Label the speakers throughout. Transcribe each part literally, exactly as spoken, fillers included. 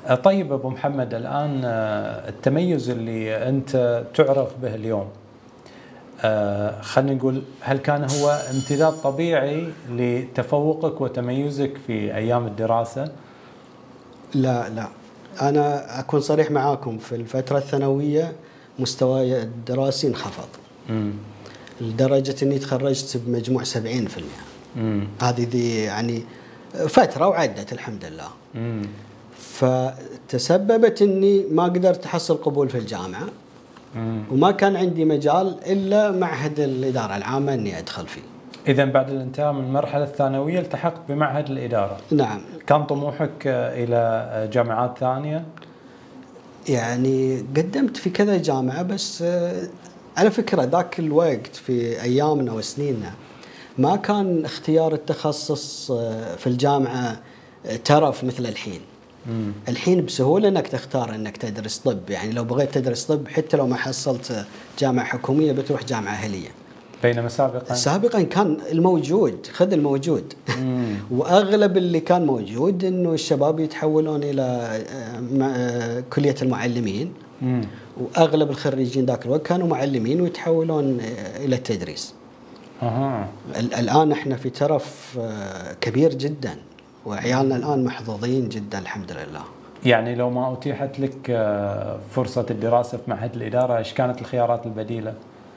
Speaker 1: طيب أبو محمد، الآن التميز اللي أنت تعرف به اليوم، خلينا نقول، هل كان هو امتداد طبيعي لتفوقك وتميزك في أيام الدراسة؟
Speaker 2: لا لا، أنا أكون صريح معاكم، في الفترة الثانوية مستواي الدراسي انخفض لدرجة أني تخرجت بمجموع سبعين بالمئة. هذه دي يعني فترة وعدت الحمد لله. مم. فتسببت أني ما قدرت أحصل قبول في الجامعة. مم. وما كان عندي مجال إلا معهد الإدارة العامة أني أدخل فيه.
Speaker 1: إذا بعد الانتهاء من المرحلة الثانوية التحقت بمعهد الإدارة.
Speaker 2: نعم.
Speaker 1: كان طموحك إلى جامعات ثانية؟
Speaker 2: يعني قدمت في كذا جامعة، بس على فكرة ذاك الوقت في أيامنا وسنيننا ما كان اختيار التخصص في الجامعة ترف مثل الحين. مم. الحين بسهولة أنك تختار أنك تدرس طب، يعني لو بغيت تدرس طب حتى لو ما حصلت جامعة حكومية بتروح جامعة أهلية.
Speaker 1: بينما سابقا
Speaker 2: سابقا كان الموجود خذ الموجود. واغلب اللي كان موجود انه الشباب يتحولون الى كلية المعلمين. مم. واغلب الخريجين ذاك الوقت كانوا معلمين ويتحولون الى التدريس. أه. الان احنا في ترف كبير جدا، وعيالنا الان محظوظين جدا الحمد لله.
Speaker 1: يعني لو ما اتيحت لك فرصة الدراسة في معهد الإدارة، ايش كانت الخيارات البديلة؟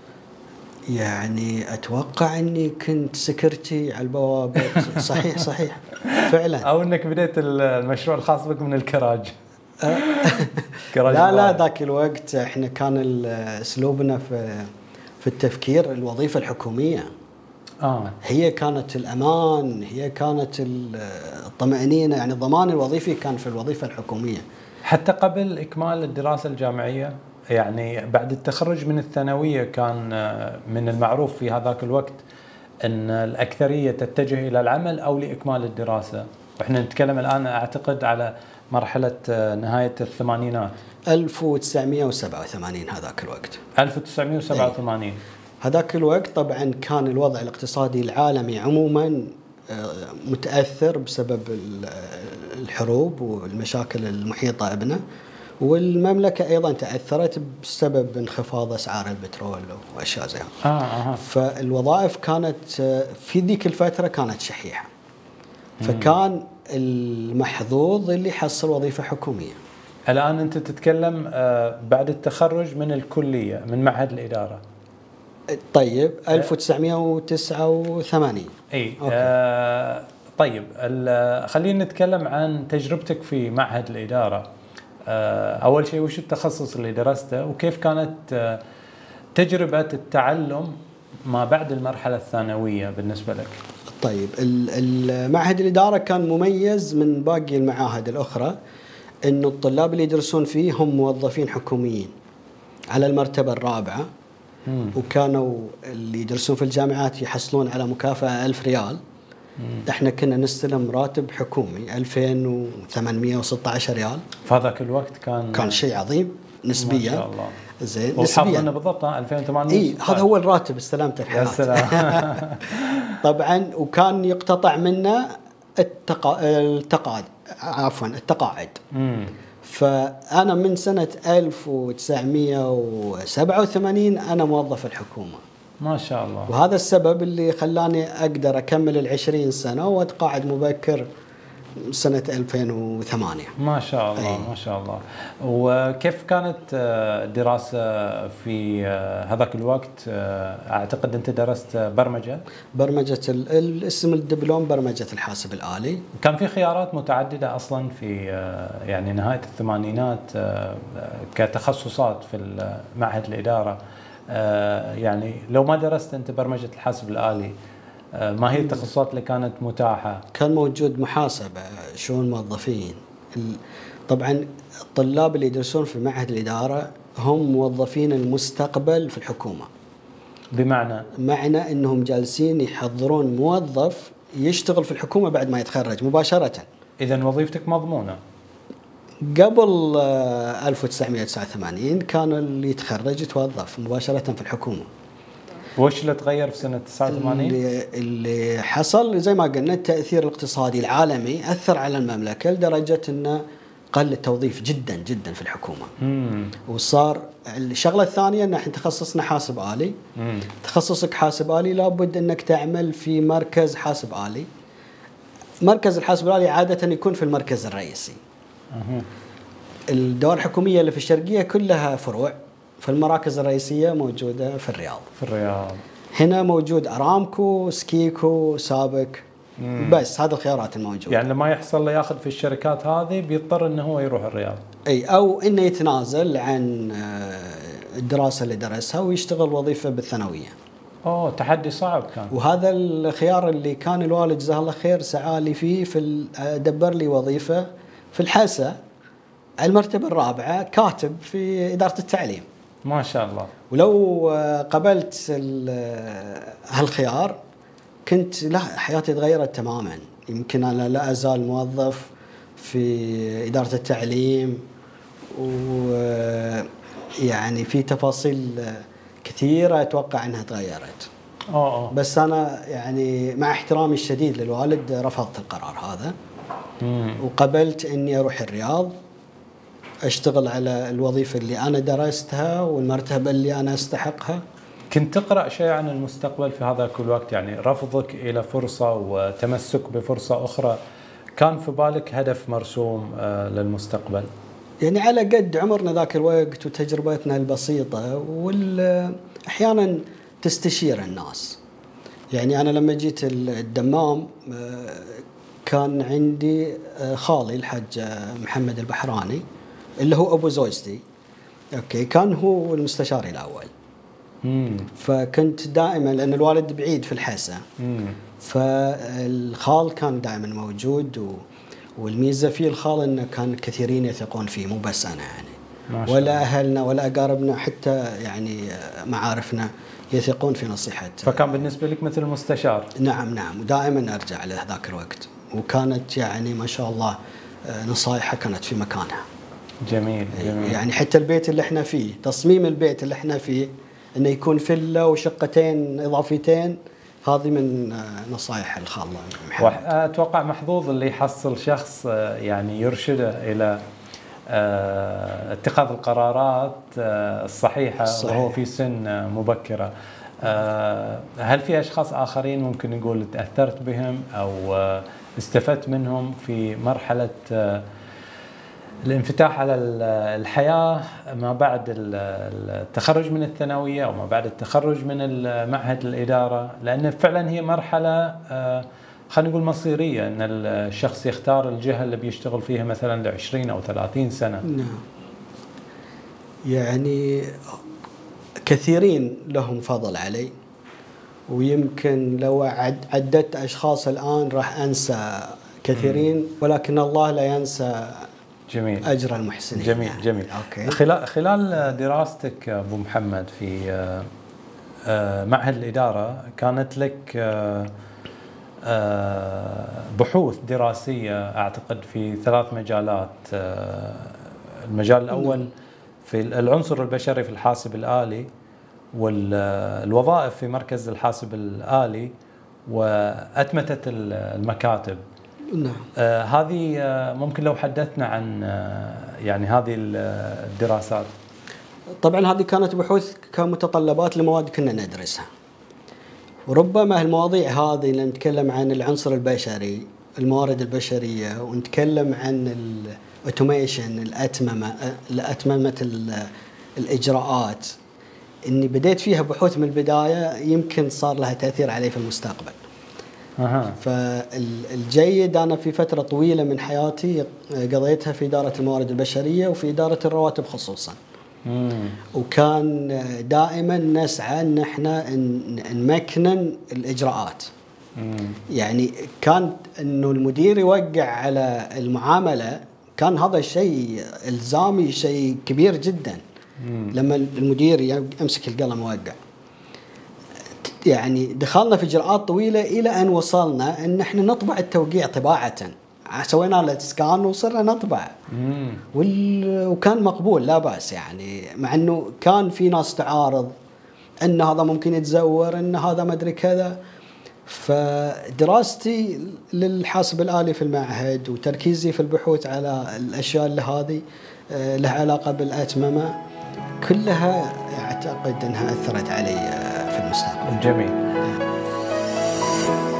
Speaker 2: يعني أتوقع أني كنت سكرتي على البوابة. صحيح صحيح فعلا.
Speaker 1: أو أنك بديت المشروع الخاص بك من الكراج.
Speaker 2: كراج لا لا، ذاك الوقت إحنا كان أسلوبنا في في التفكير الوظيفة الحكومية. آه. هي كانت الأمان، هي كانت الطمأنينة، يعني الضمان الوظيفي كان في الوظيفة الحكومية.
Speaker 1: حتى قبل إكمال الدراسة الجامعية، يعني بعد التخرج من الثانوية كان من المعروف في هذاك الوقت أن الأكثرية تتجه إلى العمل أو لإكمال الدراسة، وإحنا نتكلم الآن أعتقد على مرحلة نهاية الثمانينات.
Speaker 2: ألف وتسعمئة وسبعة وثمانين هذاك الوقت.
Speaker 1: ألف وتسعمئة وسبعة وثمانين.
Speaker 2: هذاك الوقت طبعا كان الوضع الاقتصادي العالمي عموما متأثر بسبب الحروب والمشاكل المحيطة بنا، والمملكة أيضا تأثرت بسبب انخفاض أسعار البترول وأشياء زي هذه. آه آه. فالوظائف كانت في ذيك الفترة كانت شحيحة، فكان المحظوظ اللي حصل وظيفة حكومية.
Speaker 1: الآن أنت تتكلم بعد التخرج من الكلية من معهد الإدارة.
Speaker 2: طيب ألف وتسعمئة وتسعة وثمانين.
Speaker 1: اي آه طيب، خلينا نتكلم عن تجربتك في معهد الإدارة. أول شيء، وش التخصص اللي درسته وكيف كانت تجربة التعلم ما بعد المرحلة الثانوية بالنسبة لك؟
Speaker 2: طيب، المعهد الإدارة كان مميز من باقي المعاهد الأخرى إنه الطلاب اللي يدرسون فيه هم موظفين حكوميين على المرتبة الرابعة. مم. وكانوا اللي يدرسون في الجامعات يحصلون على مكافأة ألف ريال. احنا كنا نستلم راتب حكومي ألفين وثمانمئة وستة عشر ريال.
Speaker 1: في هذاك الوقت كان
Speaker 2: كان شيء عظيم نسبيا.
Speaker 1: ما شاء الله.
Speaker 2: زين
Speaker 1: نسبيا. أنا بالضبط ألفين وثمانمئة.
Speaker 2: اي هذا هو الراتب استلمته في حياتي. طبعا، وكان يقتطع منا التقا... التقاعد عفوا التقاعد. امم فأنا من سنة ألف وتسعمئة وسبعة وثمانين أنا موظف الحكومة.
Speaker 1: ما شاء الله.
Speaker 2: وهذا السبب اللي خلاني أقدر أكمل العشرين سنة وأتقاعد مبكر سنة ألفين وثمانية.
Speaker 1: ما شاء الله. أي. ما شاء الله. وكيف كانت الدراسة في هذاك الوقت؟ أعتقد أنت درست برمجة.
Speaker 2: برمجة الاسم الدبلوم برمجة الحاسب الآلي.
Speaker 1: كان في خيارات متعددة أصلا في يعني نهاية الثمانينات كتخصصات في معهد الإدارة. يعني لو ما درست أنت برمجة الحاسب الآلي، ما هي التخصصات اللي كانت متاحة؟
Speaker 2: كان موجود محاسبة، شؤون موظفين. طبعا الطلاب اللي يدرسون في معهد الإدارة هم موظفين المستقبل في الحكومة.
Speaker 1: بمعنى؟
Speaker 2: معنى أنهم جالسين يحضرون موظف يشتغل في الحكومة بعد ما يتخرج مباشرة.
Speaker 1: إذن وظيفتك مضمونة؟
Speaker 2: قبل ألف وتسعمئة وتسعة وثمانين كان اللي يتخرج يتوظف مباشرة في الحكومة.
Speaker 1: وش اللي تغير في سنة تسعة وثمانين؟
Speaker 2: اللي, اللي حصل زي ما قلنا التأثير الاقتصادي العالمي أثر على المملكة لدرجة أن قل التوظيف جدا جدا في الحكومه.
Speaker 1: مم.
Speaker 2: وصار الشغله الثانيه ان احنا تخصصنا حاسب آلي.
Speaker 1: مم.
Speaker 2: تخصصك حاسب آلي لابد انك تعمل في مركز حاسب آلي. مركز الحاسب الآلي عاده يكون في المركز الرئيسي.
Speaker 1: أه.
Speaker 2: الدوائر الحكوميه اللي في الشرقيه كلها فروع، فالمراكز الرئيسيه موجوده في الرياض.
Speaker 1: في الرياض.
Speaker 2: هنا موجود ارامكو، سكيكو، سابك.
Speaker 1: مم.
Speaker 2: بس هذا الخيارات الموجوده.
Speaker 1: يعني لما يحصل له ياخذ في الشركات هذه بيضطر انه هو يروح الرياض.
Speaker 2: اي او انه يتنازل عن الدراسه اللي درسها ويشتغل وظيفه بالثانويه.
Speaker 1: اوه تحدي صعب كان.
Speaker 2: وهذا الخيار اللي كان الوالد جزاه الله خير سعى لي فيه، في دبر لي وظيفه في الحسا على المرتبه الرابعه كاتب في اداره التعليم.
Speaker 1: ما شاء الله.
Speaker 2: ولو قبلت هالخيار كنت لا حياتي تغيرت تماما. يمكن انا لا ازال موظف في اداره التعليم، ويعني في تفاصيل كثيره اتوقع انها تغيرت.
Speaker 1: اوه
Speaker 2: بس انا يعني مع احترامي الشديد للوالد رفضت القرار هذا.
Speaker 1: مم.
Speaker 2: وقبلت اني اروح الرياض اشتغل على الوظيفه اللي انا درستها والمرتبه اللي انا استحقها.
Speaker 1: كنت تقرأ شيء عن المستقبل في هذاك الوقت؟ يعني رفضك إلى فرصة وتمسك بفرصة أخرى، كان في بالك هدف مرسوم للمستقبل؟
Speaker 2: يعني على قد عمرنا ذاك الوقت وتجربتنا البسيطة، وأحيانا تستشير الناس. يعني أنا لما جيت الدمام كان عندي خالي الحاج محمد البحراني اللي هو أبو زوجتي، أوكي، كان هو المستشاري الأول.
Speaker 1: مم.
Speaker 2: فكنت دائما لأن الوالد بعيد في الحسا،
Speaker 1: مم.
Speaker 2: فالخال كان دائما موجود. و والميزه فيه الخال انه كان كثيرين يثقون فيه، مو بس انا يعني، ولا اهلنا ولا اقاربنا حتى يعني معارفنا يثقون في نصيحته.
Speaker 1: فكان بالنسبه لك مثل المستشار.
Speaker 2: نعم نعم، ودائما ارجع له ذاك الوقت، وكانت يعني ما شاء الله نصائحه كانت في مكانها.
Speaker 1: جميل جميل.
Speaker 2: يعني حتى البيت اللي احنا فيه، تصميم البيت اللي احنا فيه انه يكون فيلا وشقتين اضافيتين، هذه من نصائح الخال محمد.
Speaker 1: اتوقع محظوظ اللي يحصل شخص يعني يرشده الى اتخاذ القرارات الصحيحه صحيح. وهو في سن مبكره. هل في اشخاص اخرين ممكن نقول تاثرت بهم او استفدت منهم في مرحله الانفتاح على الحياة ما بعد التخرج من الثانوية أو ما بعد التخرج من معهد الإدارة؟ لأن فعلا هي مرحلة خلينا نقول مصيرية، أن الشخص يختار الجهة اللي بيشتغل فيها مثلا لعشرين أو ثلاثين سنة.
Speaker 2: نعم. يعني كثيرين لهم فضل علي، ويمكن لو عددت أشخاص الآن راح أنسى كثيرين، ولكن الله لا ينسى
Speaker 1: جميل.
Speaker 2: أجر المحسنين.
Speaker 1: جميل
Speaker 2: يعني.
Speaker 1: جميل.
Speaker 2: أوكي.
Speaker 1: خلال خلال دراستك أبو محمد في معهد الإدارة كانت لك بحوث دراسية أعتقد في ثلاث مجالات. المجال الأول في العنصر البشري في الحاسب الآلي، والوظائف في مركز الحاسب الآلي، وأتمتة المكاتب.
Speaker 2: نعم.
Speaker 1: آه هذه آه ممكن لو حدثنا عن آه يعني هذه الدراسات.
Speaker 2: طبعا هذه كانت بحوث كمتطلبات لمواد كنا ندرسها، وربما المواضيع هذه اللي نتكلم عن العنصر البشري، الموارد البشرية، ونتكلم عن الاوتوميشن، الأتممة الأتممة الإجراءات، إني بديت فيها بحوث من البداية، يمكن صار لها تأثير علي في المستقبل.
Speaker 1: أها.
Speaker 2: فالجيد أنا في فترة طويلة من حياتي قضيتها في إدارة الموارد البشرية وفي إدارة الرواتب خصوصا.
Speaker 1: مم.
Speaker 2: وكان دائما نسعى أن احنا نمكنن الإجراءات.
Speaker 1: مم.
Speaker 2: يعني كان أنه المدير يوقع على المعاملة، كان هذا الشيء إلزامي، شيء كبير جدا.
Speaker 1: مم.
Speaker 2: لما المدير يمسك القلم يوقع، يعني دخلنا في إجراءات طويلة إلى أن وصلنا أن احنا نطبع التوقيع طباعة. سوينا له سكان وصرنا نطبع. وال... وكان مقبول لا بأس، يعني مع أنه كان في ناس تعارض أن هذا ممكن يتزور، أن هذا ما أدري كذا. فدراستي للحاسب الآلي في المعهد وتركيزي في البحوث على الأشياء اللي هذه لها علاقة بالأتممة كلها أعتقد أنها أثرت علي في المستقبل.
Speaker 1: جميل.